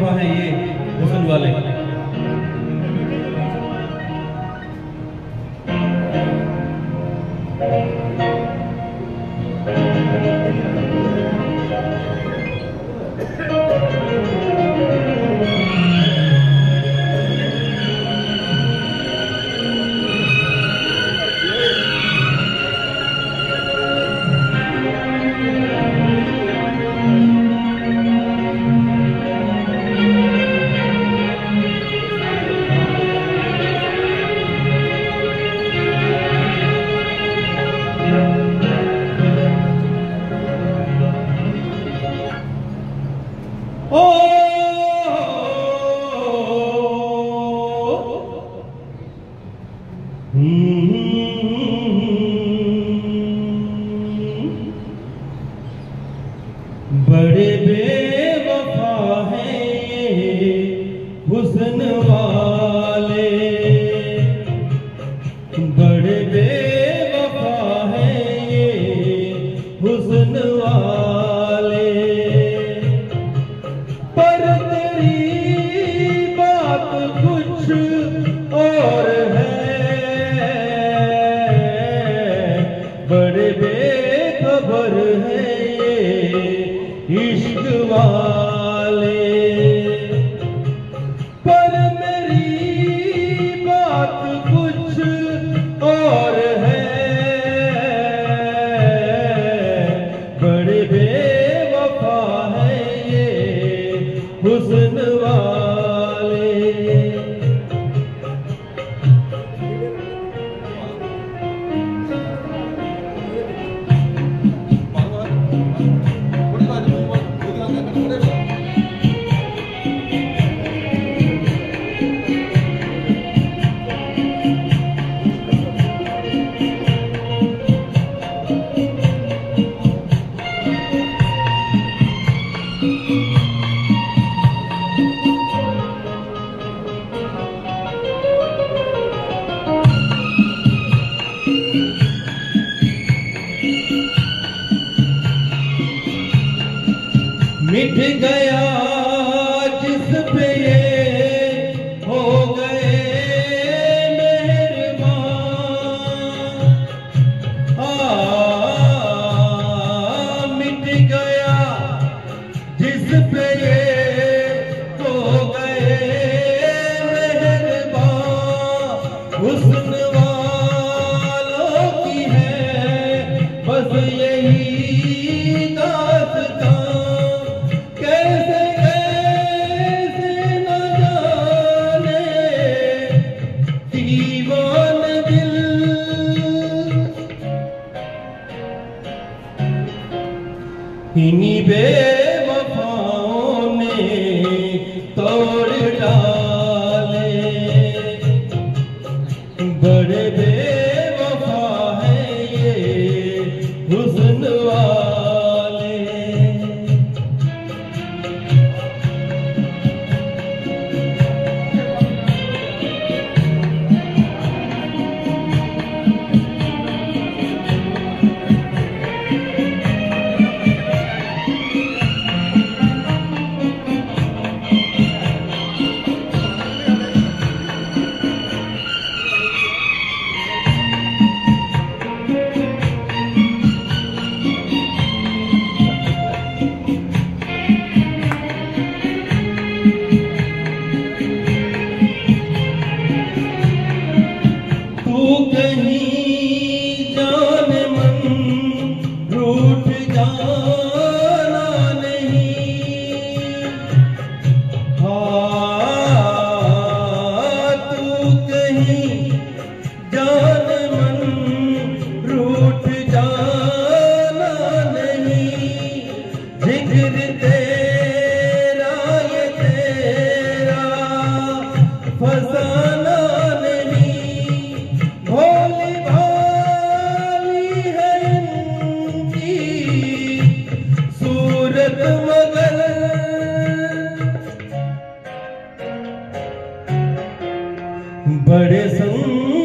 बेवफा है ये हुस्न वाले। बड़े बेवफा हैं ये हुस्न वाले, बड़े बेवफा हैं ये हुस्न वाले। पर तेरी बात कुछ और है, बड़े बेखबर हैं इश्क वाले। पर मेरी बात कुछ और है, बड़े बेवफा है ये हुस्न वाले। मिट गया जिस पे ये हो गए मेहरबान, मिट गया जिस पे ये हो गए मेहरबान। हुस्न वालों की है बस यही दास्तां, कैसे कैसे न जाने दीवान दिल। इन्हीं बेवफाओं ने तोड़ डाले, बड़े बेवफा हैं ये हुस्न वाले। तू कहीं जाने मन रूठ जाना नहीं, तू कहीं जाने मन रूठ जाना नहीं। जिक्र तेरा ये तेरा फसाना नहीं, भोली भाली है इनकी सूरत मगर। बड़े संग